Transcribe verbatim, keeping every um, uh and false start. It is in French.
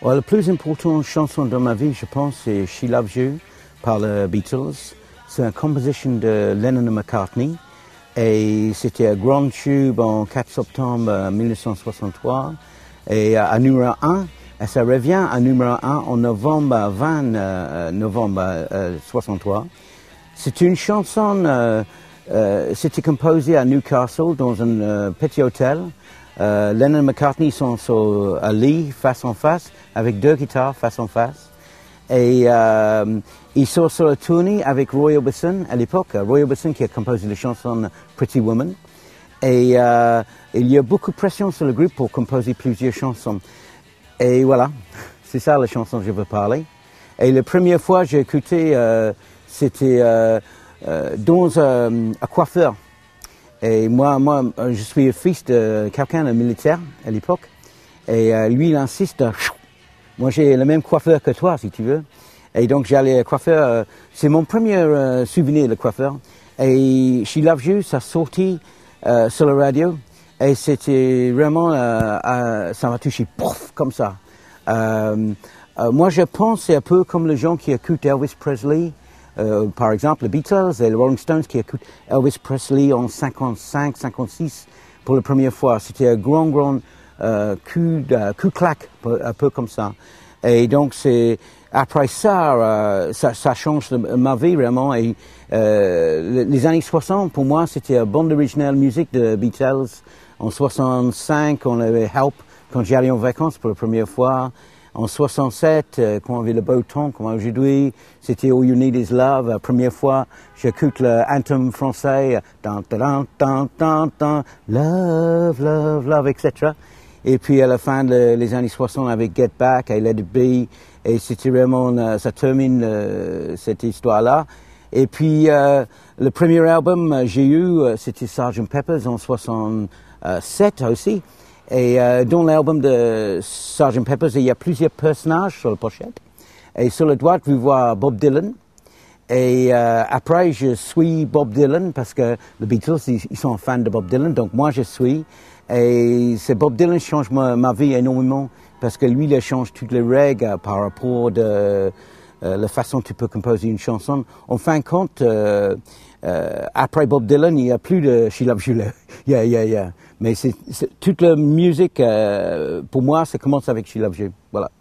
Ouais, la plus importante chanson dans ma vie, je pense, c'est She Loves You par les Beatles. C'est une composition de Lennon et McCartney. Et c'était un grand tube en quatre septembre mille neuf cent soixante-trois. Et à numéro un, et ça revient à numéro un en novembre vingt euh, novembre euh, soixante-trois. C'est une chanson, euh, euh, c'était composé à Newcastle dans un euh, petit hôtel. Euh, Lennon et McCartney sont sur un lit face en face avec deux guitares face en face. Et euh, ils sont sur la tournée avec Roy Orbison à l'époque. Roy Orbison qui a composé la chanson Pretty Woman. Et euh, il y a beaucoup de pression sur le groupe pour composer plusieurs chansons. Et voilà, c'est ça la chanson que je veux parler. Et la première fois que j'ai écouté, euh, c'était euh, euh, dans euh, un coiffeur. Et moi, moi, je suis le fils de quelqu'un, un militaire à l'époque. Et euh, lui, il insiste, euh, moi j'ai le même coiffeur que toi, si tu veux. Et donc j'allais au coiffeur, euh, c'est mon premier euh, souvenir, le coiffeur. Et She Loves You, ça sortit euh, sur la radio. Et c'était vraiment, euh, euh, ça m'a touché, pouf, comme ça. Euh, euh, moi je pense c'est un peu comme les gens qui écoutent Elvis Presley. Euh, par exemple, les Beatles et les Rolling Stones qui écoutent Elvis Presley en cinquante-cinq, cinquante-six pour la première fois. C'était un grand, grand euh, coup de coup claque, un peu comme ça. Et donc, c'est après ça, euh, ça, ça change ma vie vraiment. Et euh, les années soixante, pour moi, c'était une bande originale musique de Beatles. En soixante-cinq, on avait Help quand j'allais en vacances pour la première fois. En soixante-sept, euh, quand on avait le beau temps, comme aujourd'hui, c'était All You Need Is Love. La première fois, j'écoute l'anthem français, tan, tan, tan, tan, tan, love, love, love, et cetera. Et puis à la fin des de, années soixante avec Get Back et Let It Be, et c'était vraiment, euh, ça termine euh, cette histoire-là. Et puis euh, le premier album que j'ai eu, euh, c'était sergeant Pepper's en soixante-sept aussi. Et euh, dans l'album de sergeant Pepper's, il y a plusieurs personnages sur la pochette. Et sur la droite, vous voyez Bob Dylan. Et euh, après, je suis Bob Dylan parce que les Beatles, ils, ils sont fans de Bob Dylan. Donc moi, je suis. Et c'est Bob Dylan qui change ma, ma vie énormément parce que lui, il change toutes les règles par rapport de euh, la façon dont tu peux composer une chanson. En fin de compte, euh, euh, après Bob Dylan, il n'y a plus de She Loves You. Yeah, yeah, yeah. Mais c'est, c'est, toute la musique, euh, pour moi, ça commence avec She Loves You. Voilà.